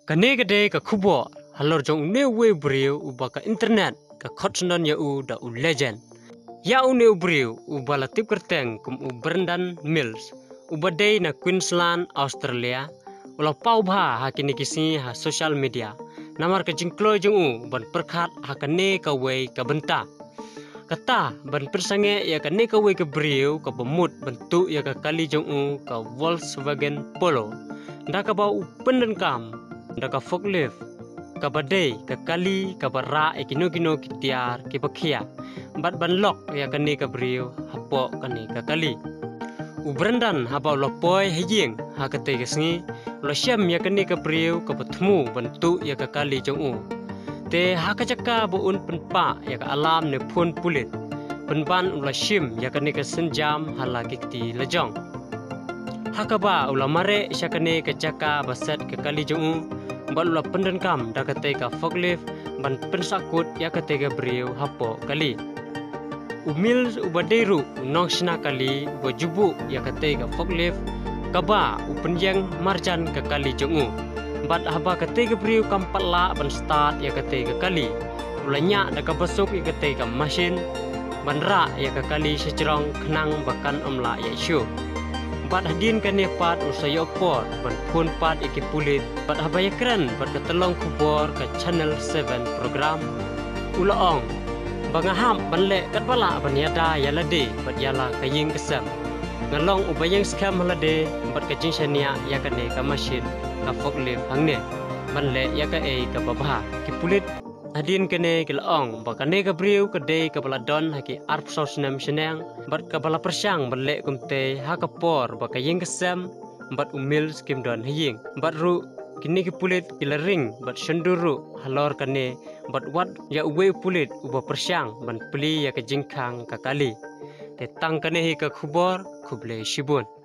Kane gede ka kubo halor jong ne we brio uba ka internet ka khotnan ya u da u legend. Ya u ne brio uba la tip kerteng kum u Brendan Mills uba day na Queensland, Australia. Ulah pau bha ha kini kisi ha social media. Namar ka jingklo jong u ban perkhat ha kane ka we ka benta. Kata ban persange ya kane ka we ka brio ka bemut bentuk ya ka kali jong u ka Volkswagen Polo. Nda ka ba u penden kam ndaka forklift kabade kakali kabara ekino kitiar kipakhia bat ban lok ya kani kabrio hapo kani kakali u Brendan haba lopoi hejing ha kate gesngi lo syam ya kani kabrio kapathmu bantu ya kakali jongu te ha kachaka bo un penpa ya ka alam ne phun pulit penban ula syim ya kani kasenjam halaki kti lejong hakaba ulamare syakane kachaka baset kakali jongu balula pendenkam da kate ka forklift ban pensakut ya kate ka brio hapo kali umil ubaderu nong sina kali bojubu ya kate ka forklift kaba upenjang marjan ka kali jongu bat haba kate ka brio kampala ban start ya kate ka kali ulanya da ka besuk ya kate ka mesin ban ra ya ka kali secerong kenang bakan omla ya syu bat hadin kane pat usayo por ban phun pat iki pulit bat habaya keren bat ketelong kubor ke channel 7 program ulaong bangaham banle kat bala ban yada yalade bat yala kaying kesam ngalong ubayang skam halade bat ke jinsania ya kane ka mesin ka forklift hangne banle ya ka e ka babha ki pulit hadin kene kilong bakane ka briu kade ka baladon haki arp sosnem senang bat ka bala persyang banle kumte ha ka por bakayeng kesam bat umil skim don hiying bat ru kini ki pulit kilering bat senduru halor kane bat wat ya uwe pulit uba persyang ban peli ya ka jingkhang ka kali te tang kane hi ka khubor khuble shibun